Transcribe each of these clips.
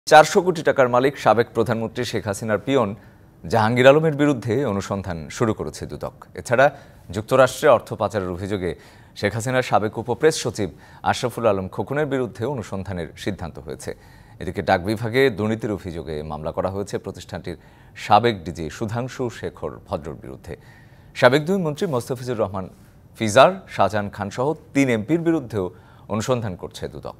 400 কোটি টাকার মালিক সাবেক প্রধানমন্ত্রী শেখ হাসিনার পিয়ন জাহাঙ্গীর আলমের বিরুদ্ধে অনুসন্ধান শুরু করেছে দুদক। এছাড়া যুক্তরাষ্ট্রে অর্থ পাচারের অভিযোগে শেখ হাসিনার সাবেক উপপ্রেস সচিব আশরাফুল আলম খোকনের বিরুদ্ধে অনুসন্ধানের সিদ্ধান্ত হয়েছে। এদিকে ডাক বিভাগে দুর্নীতির অভিযোগে মামলা করা হয়েছে প্রতিষ্ঠানটির সাবেক ডিজি সুধাংশু শেখর ভদ্রর বিরুদ্ধে। সাবেক দুই মন্ত্রী মোস্তাফিজুর রহমান ফিজার, শাহজাহান খান সহ 3 এমপির বিরুদ্ধেও অনুসন্ধান করছে দুদক।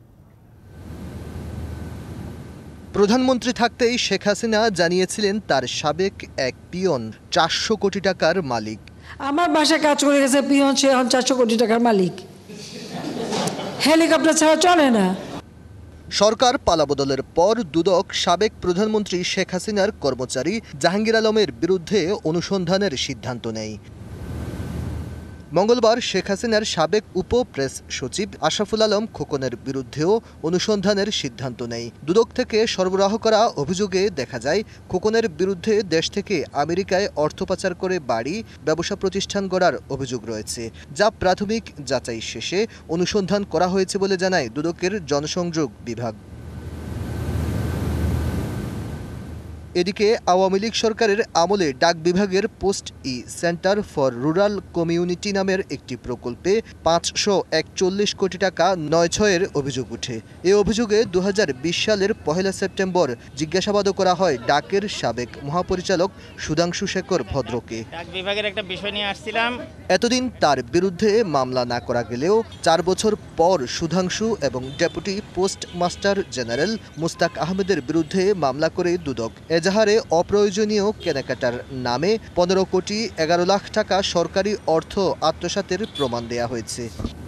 প্রধানমন্ত্রী থাকতেই শেখ হাসিনা জানিয়েছিলেন তার সাবেক এক পিয়ন 400 কোটি টাকার মালিক। আমার বাসায় কাজ করে গেছে পিয়ন, সে এখন 400 কোটি টাকার মালিক। হেলিকপ্টার ছাড়া চলে না। সরকার পালাবদলের পর দুদক সাবেক প্রধানমন্ত্রী শেখ হাসিনার কর্মচারী জাহাঙ্গীর আলমের বিরুদ্ধে অনুসন্ধানের সিদ্ধান্ত নেয়। মঙ্গলবার শেখ হাসিনার সাবেক উপপ্রেস সচিব আশরাফুল আলম খোকনের বিরুদ্ধেও অনুসন্ধানের সিদ্ধান্ত নেয়। দুদক থেকে সরবরাহ করা অভিযোগে দেখা যায়, খোকনের বিরুদ্ধে দেশ থেকে আমেরিকায় অর্থ পাচার করে বাড়ি, ব্যবসা প্রতিষ্ঠান গড়ার অভিযোগ রয়েছে, যা প্রাথমিক যাচাই শেষে অনুসন্ধান করা হয়েছে বলে জানায় দুদকের জনসংযোগ বিভাগ। এদিকে আওয়ামী লীগ সরকারের আমলে ডাক বিভাগের post centre for rural community নামের একটি প্রকল্পে 541 কোটি টাকা নয়-ছয়ের অভিযোগ উঠে। এ অভিযোগে 2020 সালের 1 সেপ্টেম্বর জিজ্ঞাসাবাদও করা হয় ডাকের সাবেক মহাপরিচালক সুধাংশু শেখর ভদ্রকে। ডাক বিভাগের একটা বিষয় নিয়ে আসছিলাম। এতদিন তার বিরুদ্ধে মামলা না করা গেলেও 4 বছর পর সুধাংশু এবং deputy post master general Mustaq আহমেদের বিরুদ্ধে মামলা করে দুদক এজাহারে অপ্রয়োজনীয় কেনাকাটার নামে 15 কোটি 11 লাখ টাকা সরকারি অর্থ আত্মসাতের প্রমাণ দেয়া হয়েছে।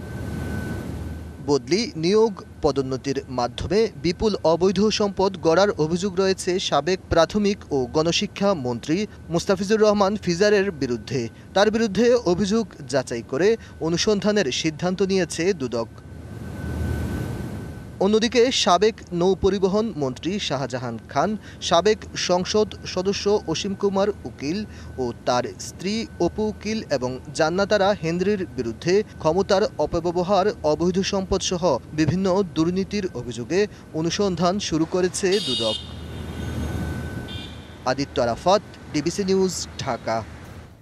বদলি, নিয়োগ, পদোন্নতির মাধ্যমে বিপুল অবৈধ সম্পদ গড়ার অভিযোগ রয়েছে সাবেক প্রাথমিক ও গণশিক্ষা মন্ত্রী মোস্তাফিজুর রহমান ফিজারের বিরুদ্ধে। তার বিরুদ্ধে অভিযোগ যাচাই করে অনুসন্ধানের সিদ্ধান্ত নিয়েছে দুদক। অন্যদিকে সাবেক নৌপরিবহন মন্ত্রী শাহজাহান খান, সাবেক সংসদ সদস্য অসীম কুমার উকিল ও তার স্ত্রী অপু উকিল এবং জান্নাতারা হেনরির বিরুদ্ধে ক্ষমতার অপব্যবহার, অবৈধ সম্পদ সহ বিভিন্ন দুর্নীতির অভিযোগে অনুসন্ধান শুরু করেছে দুদক। Aditya Arafat, DBC news, Dhaka.